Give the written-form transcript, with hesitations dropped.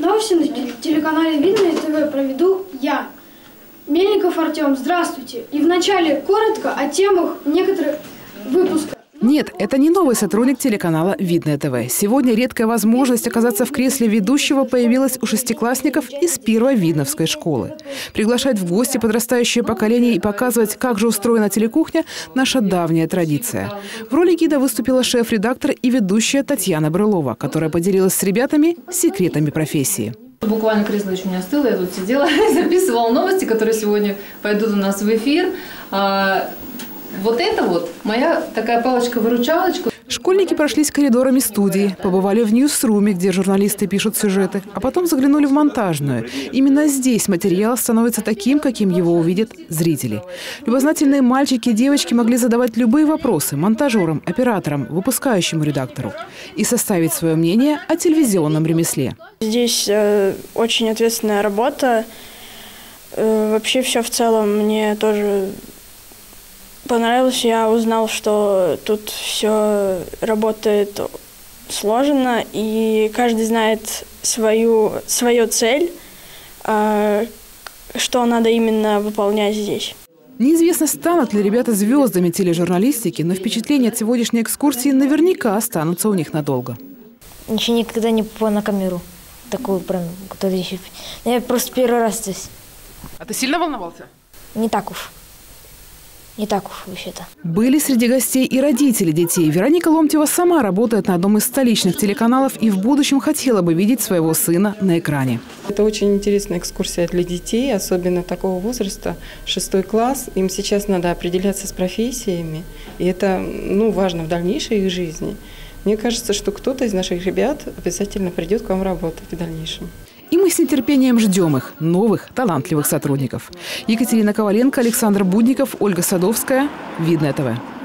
Новости на телеканале «Видное ТВ» проведу я, Мельников Артем. Здравствуйте. И вначале коротко о темах некоторых выпусков. Нет, это не новый сотрудник телеканала «Видное ТВ». Сегодня редкая возможность оказаться в кресле ведущего появилась у шестиклассников из первой Видновской школы. Приглашать в гости подрастающее поколение и показывать, как же устроена телекухня – наша давняя традиция. В роли гида выступила шеф-редактор и ведущая Татьяна Брылова, которая поделилась с ребятами секретами профессии. Буквально кресло еще не остыло, я тут сидела и записывала новости, которые сегодня пойдут у нас в эфир. Вот это вот моя такая палочка-выручалочка. Школьники прошлись коридорами студии, побывали в ньюсруме, где журналисты пишут сюжеты, а потом заглянули в монтажную. Именно здесь материал становится таким, каким его увидят зрители. Любознательные мальчики и девочки могли задавать любые вопросы монтажерам, операторам, выпускающему редактору и составить свое мнение о телевизионном ремесле. Здесь очень ответственная работа. Вообще все в целом мне тоже понравилось. Я узнал, что тут все работает сложно, и каждый знает свою цель, что надо именно выполнять здесь. Неизвестно, станут ли ребята звездами тележурналистики, но впечатления от сегодняшней экскурсии наверняка останутся у них надолго. Еще никогда не попала на камеру. Такую прям, которую еще... Я просто первый раз здесь. А ты сильно волновался? Не так уж. Не так уж вообще-то. Были среди гостей и родители детей. Вероника Ломтева сама работает на одном из столичных телеканалов и в будущем хотела бы видеть своего сына на экране. Это очень интересная экскурсия для детей, особенно такого возраста, 6 класс. Им сейчас надо определяться с профессиями, и это важно в дальнейшей их жизни. Мне кажется, что кто-то из наших ребят обязательно придет к вам работать в дальнейшем. И мы с нетерпением ждем их, новых, талантливых сотрудников. Екатерина Коваленко, Александр Будников, Ольга Садовская. Видное ТВ.